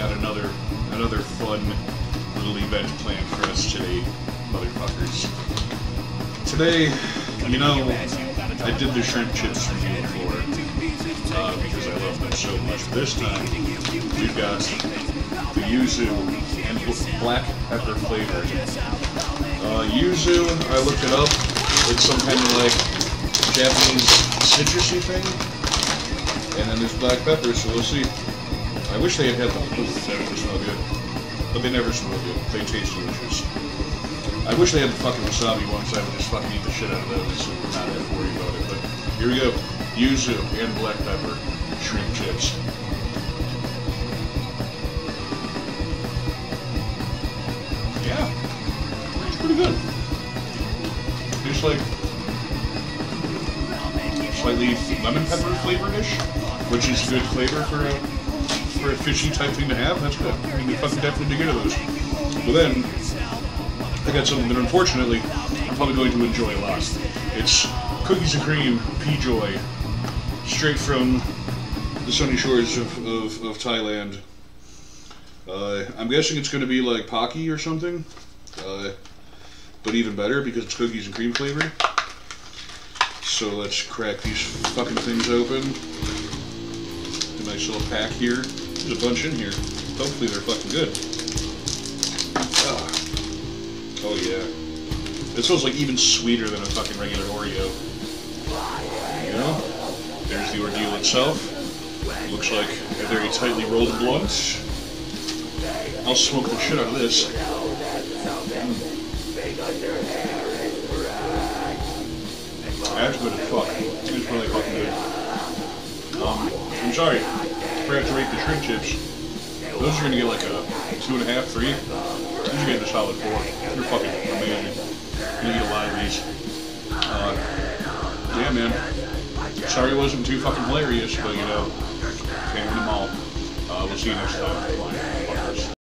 got another fun little event planned for us today, motherfuckers. Today, you know, I did the shrimp chips review before, because I love them so much. This time, we've got the yuzu and black pepper flavor. Yuzu, I looked it up, it's some kind of like Japanese citrusy thing, and then there's black pepper, so we'll see. I wish they had the blue, that would smell good, but they never smell good, they taste delicious. I wish they had the fucking wasabi ones, I would just fucking eat the shit out of those, so we're not have to worry about it, but here we go. Yuzu and black pepper shrimp chips. Yeah, it's pretty good. It's like slightly lemon pepper flavored-ish, which is good flavor for a fishy type thing to have. That's good. I mean, you fucking definitely dig into those. But then I got something that unfortunately I'm probably going to enjoy a lot. It's cookies and cream P-Joy, straight from the sunny shores of Thailand. I'm guessing it's going to be like Pocky or something, but even better because it's cookies and cream flavor. So let's crack these fucking things open. A nice little pack here. There's a bunch in here. Hopefully they're fucking good. Oh yeah. It smells like even sweeter than a fucking regular Oreo. You know? There's the ordeal itself. Looks like a very tightly rolled blunt. I'll smoke the shit out of this. That's good as fuck. It's really fucking good. I'm sorry, I forgot to rate the shrimp chips. Those are gonna get like a 2.5, 3. These are getting a solid 4. They're fucking amazing. I'm gonna eat a lot of these. Yeah, man. Sorry it wasn't too fucking hilarious, but you know, can't win them all. We'll see you next time.